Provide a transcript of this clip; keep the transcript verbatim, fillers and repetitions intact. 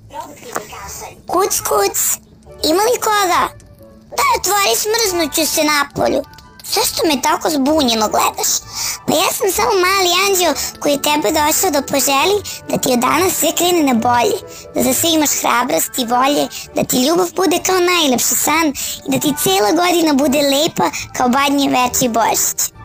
Kuc, kuc, ima li koga? Daj, otvori, smrznuću se napolju. Zašto me tako zbunjeno gledaš? Pa ja sam samo mali anđeo koji je tebe došao da poželi da ti od danas sve krene na bolje, da za sve imaš hrabrost i volje, da ti ljubav bude kao najlepši san i da ti cijela godina bude lepa kao badnje veči Božić.